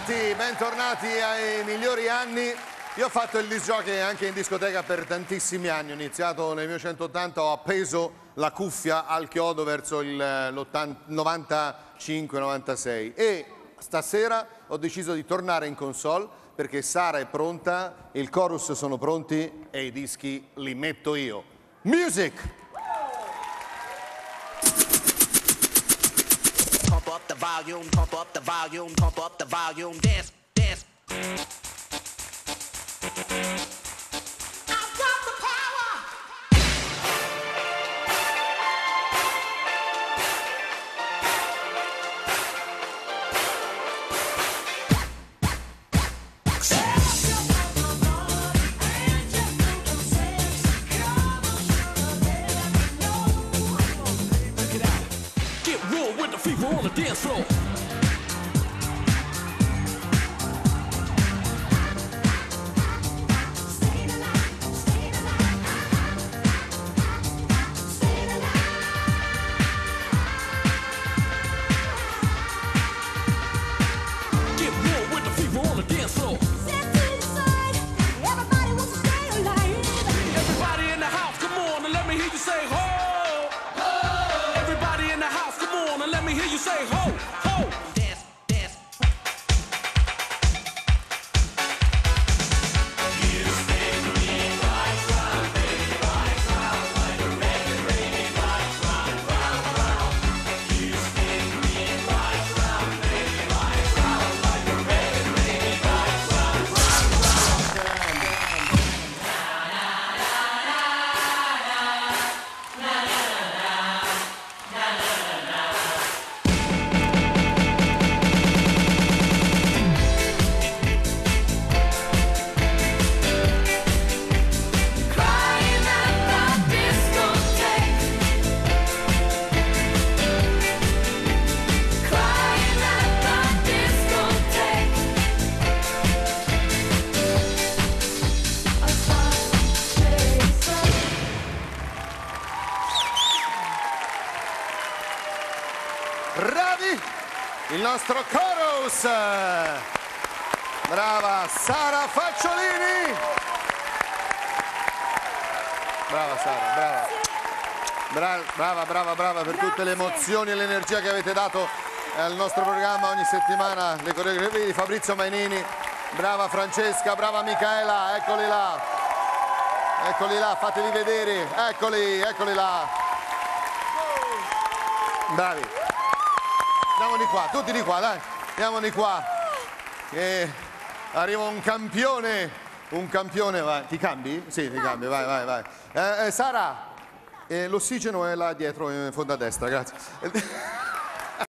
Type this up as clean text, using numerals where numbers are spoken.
bentornati ai migliori anni. Io ho fatto il disc jockey anche in discoteca per tantissimi anni. Ho iniziato nel 1980, ho appeso la cuffia al chiodo verso il 95-96 e stasera ho deciso di tornare in console perché Sara è pronta, il chorus sono pronti e i dischi li metto io. Music! Pump up the volume, pump up the volume, pump up the volume, dance, dance. I've got the power. Get real with the fever on the dance floor. Get real with the fever on the dance floor. Everybody in the house, come on and let me hear you say ho. Everybody in the house, come on and let me hear you say ho, ho. Dance, dance. Crying at the discotheque. Crying at the discotheque. A soft place. Bravi! Il nostro chorus! Brava Sara Facciolini! Brava Sara, brava. Brava per tutte le emozioni e l'energia che avete dato al nostro programma ogni settimana. Le coreografie di Fabrizio Mainini. Brava Francesca, brava Micaela, eccoli là. Eccoli là, fatevi vedere. Eccoli là. Bravi. Andiamo di qua, tutti di qua, dai. Andiamo di qua. Arriva un campione, vai. Ti cambi? Sì, ti cambi, vai. Sara, l'ossigeno è là dietro in fondo a destra, grazie.